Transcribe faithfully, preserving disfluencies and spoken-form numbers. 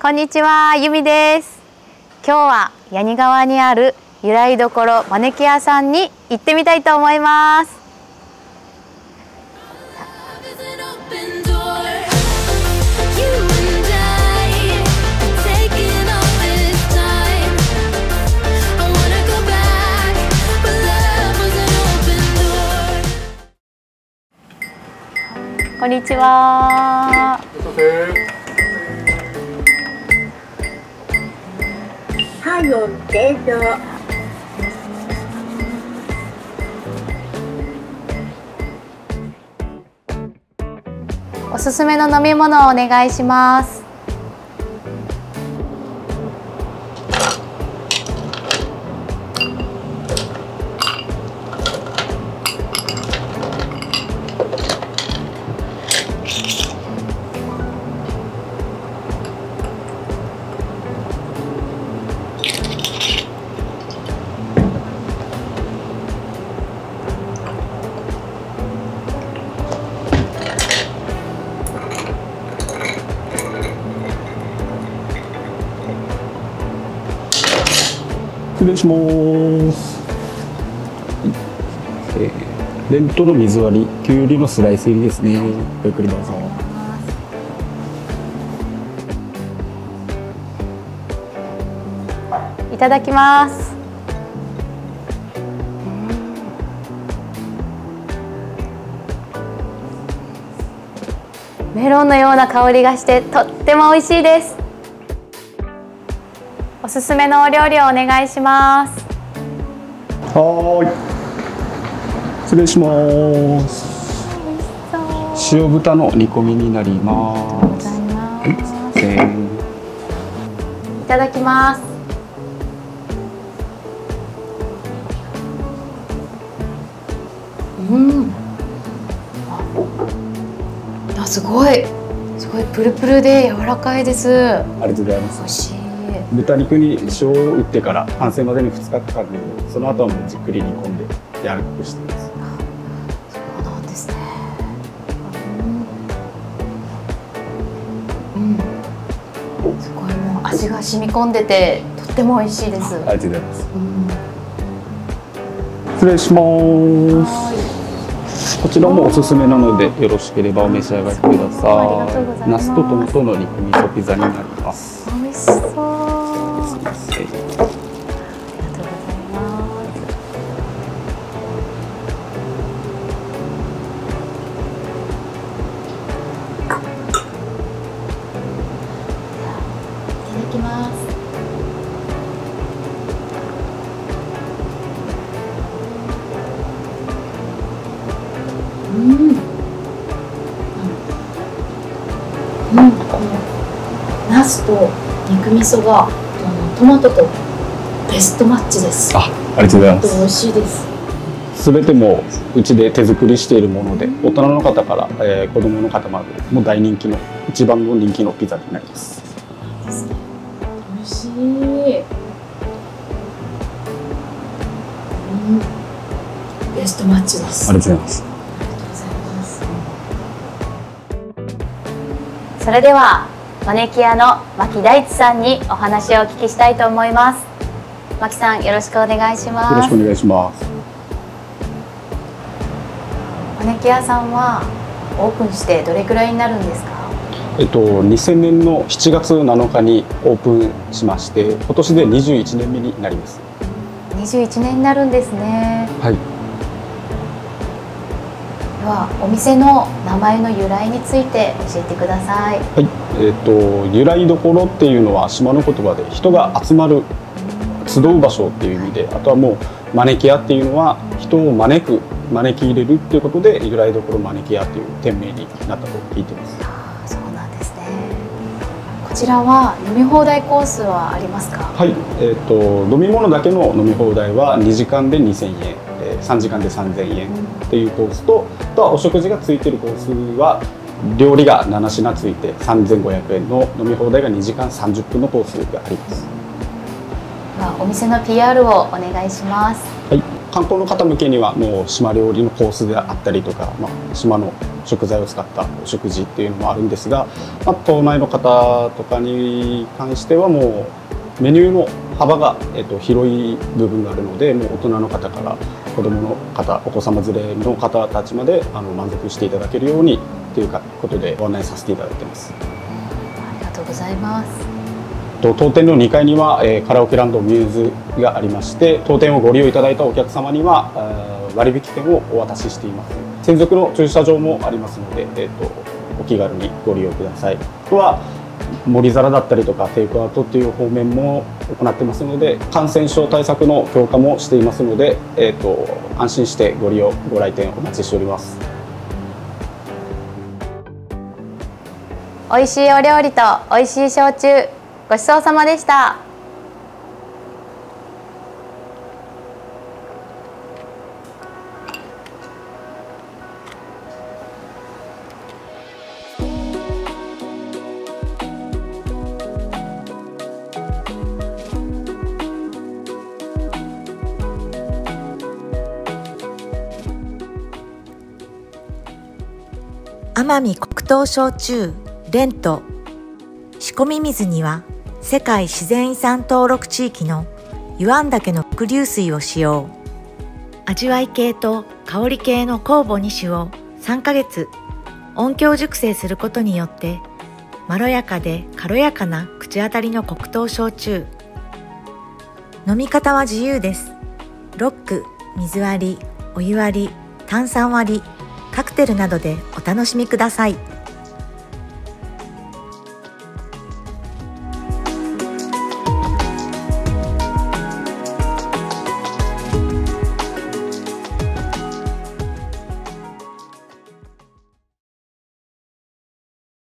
こんにちは、ゆみです。今日は八木川にある由来どころ招き屋さんに行ってみたいと思います。こんにちは。 はい、どうぞ。 おすすめの飲み物をお願いします。 失礼します。えー、レントの水割り、きゅうりのスライス入りですね。ごゆっくりどうぞ。 いただきます。メロンのような香りがしてとっても美味しいです。おすすめのお料理をお願いします。 はい。失礼します。塩豚の煮込みになります。いただきます。うん。あ、すごい。すごいプルプルで柔らかいです。 ありがとうございます。 美味しい。 豚肉に塩を打ってから完成までにふつかかかるので、その後はもうじっくり煮込んで柔らかくしています。 そうなんですね。うん、うん、すごいもう味が染み込んでてとっても美味しいです。 ありがとうございます。うん、失礼します。こちらもおすすめなのでよろしければお召し上がりください。ナスとトマトの肉味噌ピザになります。 美味しそう。うん、うん、ナスと肉味噌がトマトとベストマッチです。 あ、ありがとうございます。 美味しいです。すべてもうちで手作りしているもので、大人の方から、えー、子供の方までもう大人気の一番の人気のピザになります。 美味しい。うん、ベストマッチです。 ありがとうございます。 それでは招き屋の牧大地さんにお話をお聞きしたいと思います。牧さん、よろしくお願いします。 よろしくお願いします。 招き屋さんはオープンしてどれくらいになるんですか？ えっとにせんねんのしちがつなのかにオープンしまして、今年でにじゅういちねんめになります。 にじゅういちねんになるんですね。 はい。 ではお店の名前の由来について教えてください。 はい。えっと由来どころっていうのは島の言葉で人が集まる、集う場所っていう意味で、あとはもう招き屋っていうのは人を招く、招き入れるっていうことで由来どころ招き屋っていう店名になったと聞いてます。 ああ、そうなんですね。こちらは飲み放題コースはありますか？ はい。えっと飲み物だけの飲み放題はにじかんでにせんえん、さんじかんでさんぜんえんっていうコースと、あとはお食事がついてるコースは料理がなな品ついてさんぜんごひゃくえんの飲み放題がにじかんさんじゅっぷんのコースがあります。 ではお店の ピーアール をお願いします。 はい。 観光の方向けにはもう島料理のコースであったりとか、まあ、島の食材を使ったお食事っていうのもあるんですが、まあ、島内の方とかに関してはもうメニューの幅が、えっと、広い部分があるので、もう大人の方から子どもの方、お子様連れの方たちまであの満足していただけるようにというかことでご案内させていただいてます。 ありがとうございます。 当店のにかいには、えー、カラオケランドミューズがありまして、当店をご利用いただいたお客様には割引券をお渡ししています。専属の駐車場もありますので、えー、とお気軽にご利用ください。あとは盛り皿だったりとかテイクアウトっていう方面も行ってますので、感染症対策の強化もしていますので、えー、と安心してご利用ご来店お待ちしております。 美味しいお料理と美味しい焼酎、ごちそうさまでした。 奄美黒糖焼酎レント。仕込み水には世界自然遺産登録地域の湯湾岳の伏流水を使用。味わい系と香り系の酵母に種をさんかげつ音響熟成することによってまろやかで軽やかな口当たりの黒糖焼酎。飲み方は自由です。ロック、水割り、お湯割り、炭酸割り、カクテルなどでお楽しみください。